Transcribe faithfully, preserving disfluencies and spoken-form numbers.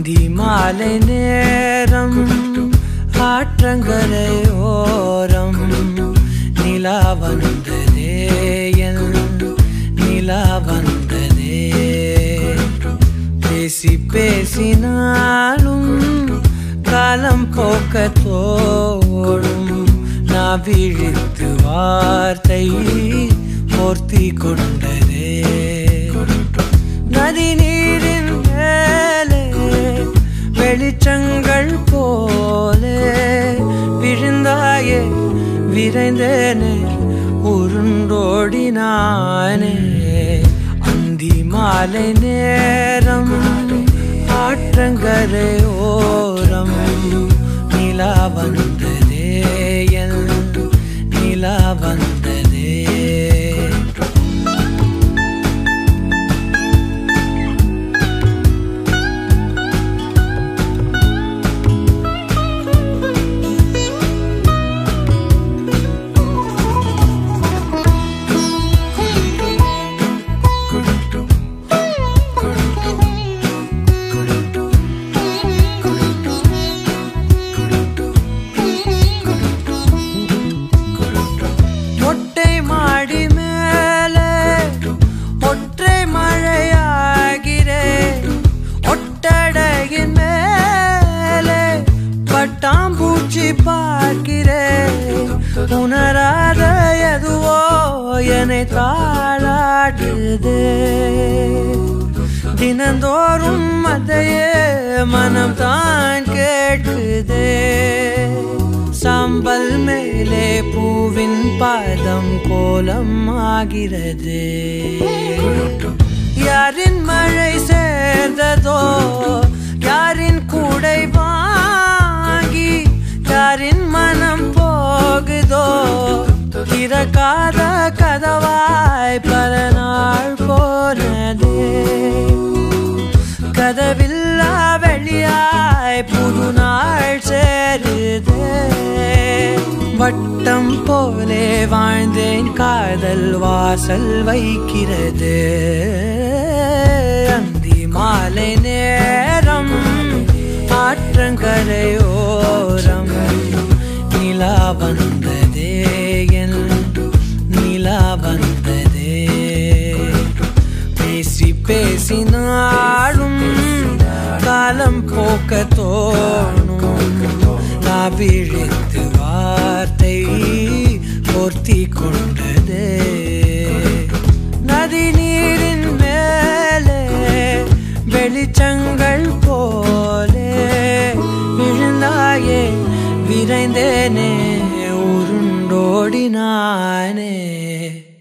அந்தி மாலை நேரம் ஆற்றங்கரையோரம் நிலா வந்ததே என் நிலா வந்ததே பேசி பேசினாலும் காலம் போக்க தோடும் நான் விழித்து வார்த்தை போர்த்தி கொண்டதே நதி நீரின் மேலே வெளிச்சங்கள் போலே விழுந்தாயே விரைந்தேனே உருண்டோடினானே அந்தி மாலை நேரம் ஆற்றங்கரையோரம் நிலா வந்ததே என் நிலா வந்ததே பட்டாம்பூச்சி பார்க்கிறேன் உணராத எதுவோ என்னை தாளாட்டுதே தினந்தோறும் அதையே மனம் தான் கேட்குதே சாம்பல் மேலே பூவின் பாதம் கோலம் ஆகிறது யாரின் மழை சேர்ந்ததோ யாரின் கூடை வாங்கி யாரின் மனம் போகுதோ திறக்காத கதவாய் பல நாள் போனதே கதவில்லா வெளியாய் புது நாள் சேருதே வட்டம் போலே வாழ்ந்தேன் காதல் வாசல் வைக்கிறது அந்தி மாலை நேரம் ஆற்றங்கரையோரம் நிலா வந்ததே என் நிலா வந்ததே பேசி பேசினாலும் காலம் போக்க தோணும் நான் விழித்து வார்த்தை போர்த்தி கொண்டதே நதி நீரின் மேலே வெளிச்சங்கள் போலே விழுந்தாயே விரைந்தேனே உருண்டோடினானே